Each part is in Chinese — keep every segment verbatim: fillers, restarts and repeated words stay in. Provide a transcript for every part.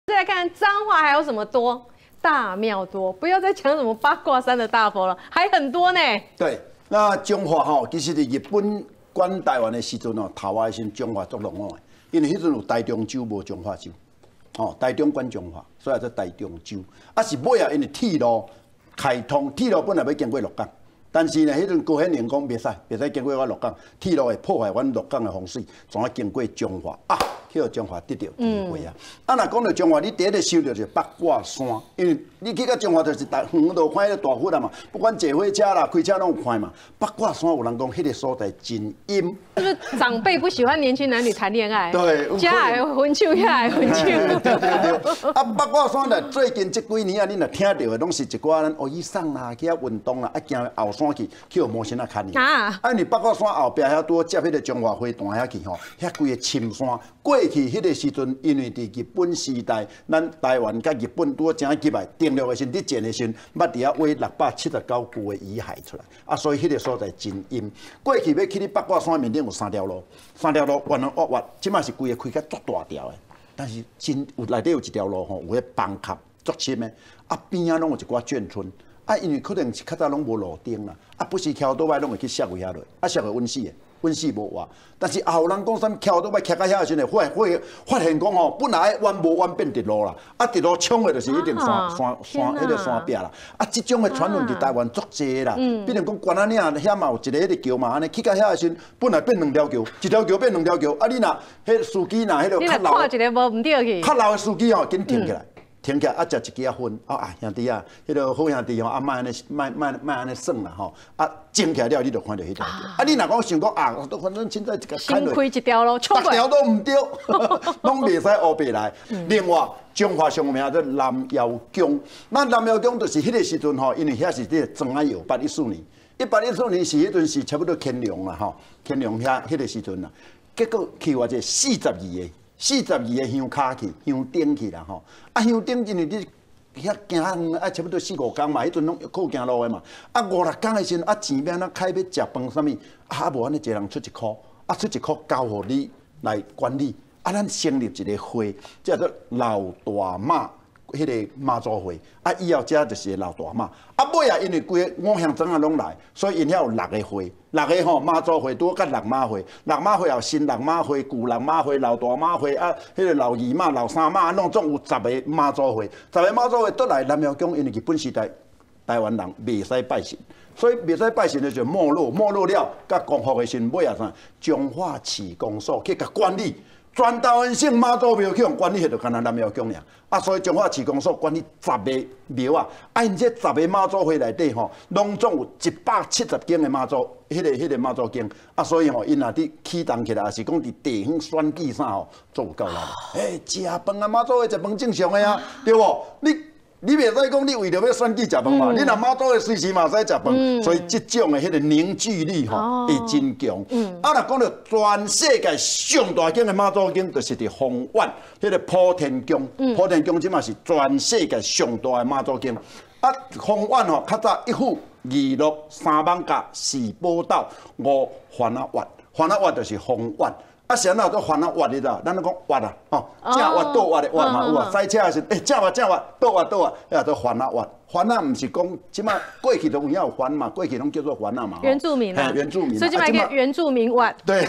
再来看彰化还有什么多？大庙多，不要再讲什么八卦山的大佛了，还很多呢。 对，那中华吼，其实伫日本管台湾的时阵哦，头仔先中华作浪哦，因为迄阵有台中州无中华州，哦，台中管中华，所以叫台中州。啊是尾啊，因为铁路开通，铁路本来要经过鹿港。 但是呢，迄阵高显年讲袂使，袂使经过我鹿港，铁路会破坏阮鹿港的风水，总要经过中华啊，去中华得到机会啊。啊，若讲到中华，你第一个想到就是八卦山，因为你去到中华就是大远路看迄个大佛啦嘛，不管坐火车啦、开车拢有看嘛。八卦山有人讲迄个所在真阴， 是不是长辈不喜欢年轻男女谈恋爱？ 对， 家来混手，遐来混手。 对对对。啊，八卦山呢，最近这几年啊，你若听到的拢是一寡咱学医生啦，去遐运动啦，啊，行后。 山去去摩星啊看你啊！啊，你八卦山后壁遐拄接迄个中华花坛遐去吼，遐规个深山。过去迄个时阵，因为伫日本时代，咱台湾甲日本拄正急来，登陆的时阵，伫建的时阵，捌伫遐挖六百七十九具的遗骸出来。啊，所以迄个所在真阴。过去要去你八卦山面顶有三条路，三条路弯弯弯弯，即马是规个开甲足大条的。但是真有内底有一条路吼，有迄房壳足深的，啊边啊拢有一寡眷村。 啊，因为可能是较早拢无路灯啦，啊，不是桥倒摆拢会去摔位遐落，啊，摔个温死的，温死无活。但是后人讲啥桥倒摆徛到遐时阵，发发发现讲吼，本来弯无弯变直路啦，啊，直路冲的就是一定山山山迄个山壁啦。啊，即种的传闻伫台湾足济啦，比如讲关仔岭遐嘛有一个迄个桥嘛，安尼去到遐时阵，本来变两条桥，一条桥变两条桥，啊，你若迄司机若迄个较老， 看一个无唔对去， 较老的司机吼，紧停起来。 停起来啊，食一支啊烟，啊啊兄弟啊，迄个好兄弟吼，啊莫安尼，莫莫莫安尼算啦吼，啊静起来了，你就看到迄条条。啊，你若讲想讲啊，都反正现在一个新开一条路， 逐条都唔对，拢袂使乌白来。另外，中华上名叫南窑宫，那南窑宫就是迄个时阵吼，因为遐是迄个庄仔窑，八一四年，一八一四年是迄阵是差不多乾隆啦吼，乾隆遐迄个时阵啦，结果去偌者四十二个。 四十二个香卡去，香灯去啦吼。啊，香灯因为你遐行啊，差不多四五工嘛，迄阵拢靠行路的嘛。啊，五六工的时阵，啊钱要哪开要食饭啥物，啊无安尼一人出一箍，啊出一箍交互你来管理。啊，咱成立一个会，叫做老大妈。 迄个妈祖会，啊以后遮就是老大妈，啊尾啊因为规个五乡庄啊拢来，所以因遐有六个会，六个吼妈祖会拄甲六妈会，六妈会有新六妈会、旧六妈会、老大妈会，啊迄个老二妈、老三妈，拢总有十个妈祖会，十个妈祖会倒来南庙宫，因为日本时代台湾人袂使拜神，所以袂使拜神的就没落，没落了，甲光复的时阵尾啊啥，彰化市公所去甲管理。 全台湾省妈祖庙去用管理，迄就干那南庙宫尔。啊，所以彰化市公所管理十个庙啊，啊，因这十个妈祖会内底吼，拢总有一百七十间的妈祖，迄个迄个妈祖宫。啊，所以吼，因若伫启动起来，也是讲伫地方选举啥吼，做有够力。诶，食饭啊，妈祖会食饭正常的啊，对无？你。 你袂使讲你为着要选举食饭嘛？你若妈祖的随时嘛使食饭，所以这种的迄个凝聚力吼会真强。啊，若讲到全世界上大间的妈祖宫，就是伫丰原迄个普天宫。普天宫即嘛是全世界上大的妈祖宫。啊，丰原吼较早一府二鹿三艋舺四宝斗五番仔穴，番仔穴就是丰原。 啊，是安怎做番仔挖的啦？咱都讲挖啦，吼，正挖倒挖的挖嘛有啊。赛车的时，诶，正挖正挖，倒挖倒挖，遐做番仔挖。番仔毋是讲，即马过去都有影有番嘛，过去拢叫做番仔嘛。 原住民啊， 原住民。 所以即摆叫原住民挖。 对。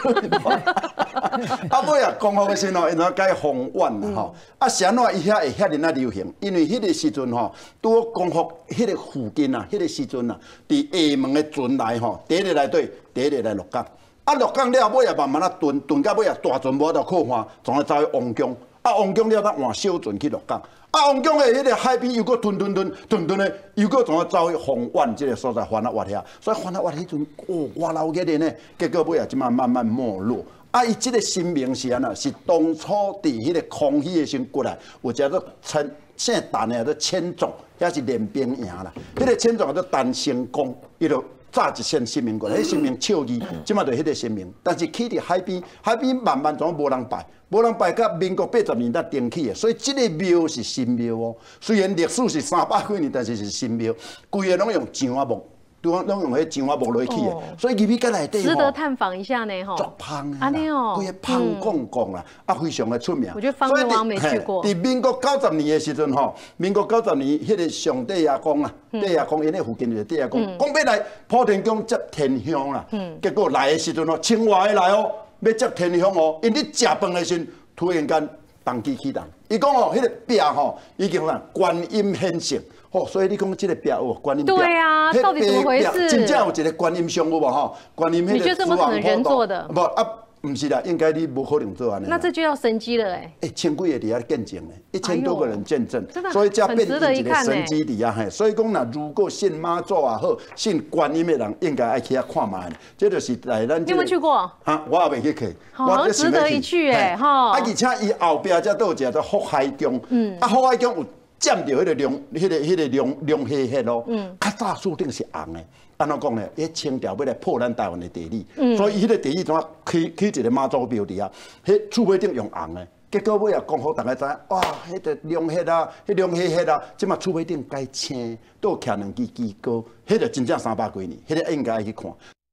啊，尾啊，光复的时候，因为改丰原啦吼。啊，是安怎伊遐会遐尼啊流行？因为迄个时阵吼，拄好光复迄个附近啊，迄个时阵啊，伫厦门的船来吼，第一日来对，第一日来鹿港。 啊，鹿港了，尾啊慢慢啊屯屯到尾啊，大船无法度靠岸，从来走去王宫。啊，王宫了，咱换小船去鹿港。啊，王宫的迄个海边又搁屯屯屯屯屯的，又搁从来走去丰原这个所在番仔挖遐。所以番仔挖迄阵，哦，外老个人呢，结果尾啊，即马慢慢没落。啊，伊即个新名是安那？是当初伫迄个康熙的时阵过来，有叫做称姓陈的叫做千总，遐是练兵营啦。迄个千总叫做陈成功，伊就。 早一先新名过来，迄新名笑字，即马就迄个新名。但是起伫海边，海边慢慢总无人拜，无人拜到民国八十年才登起的，所以即个庙是新庙哦。虽然历史是三百几年，但是是新庙，规个拢用橡木拄讲拢用迄酱啊无落去的，所以入去甲内底值得探访一下呢，吼。 足香的， 安尼哦， 规个香公公啦，啊非常的出名。 我觉得方圆王没去过。 伫民国九十年的时阵吼，民国九十年迄个上帝爷公啊，帝爷公因迄附近就是帝爷公，讲要来普天宫接天香啦，结果来的时阵吼，清华的来哦，要接天香哦，因咧食饭的时阵突然间当机启动，伊讲哦，迄个壁吼已经啦观音显现。哦，所以你讲这个壁哦，观音壁， 对啊，到底怎么回事？ 真正有一个观音像有无吼？观音迄个。 你觉得这不可能人做的？ 不啊，不是啦，应该你无可能做安尼。 那这就要神机了哎。 哎，千几个底下见证嘞，一千多个人见证， 真的， 所以才变成一个神机底下嘿。所以讲呐，如果信妈祖也好，信观音的人，应该爱去遐看嘛。这就是来咱。 你有没有去过？ 啊，我也未去去。 好值得一去哎哈。 啊，而且伊后壁才倒一个叫福海宫，嗯，啊，福海宫有。占着迄个龙，迄个迄个龙龙虾血咯，嗯，较早注定是红的。安怎讲呢？迄清朝要来破咱台湾的地理，嗯、所以迄个地理怎啊起起一个妈祖庙伫啊？迄厝尾顶用红的，结果尾也讲好大家知，哇，迄个龙虾啊，迄龙虾血啊，即嘛厝尾顶改青，都徛两支鸡膏，迄个真正三百几年，迄个应该去看。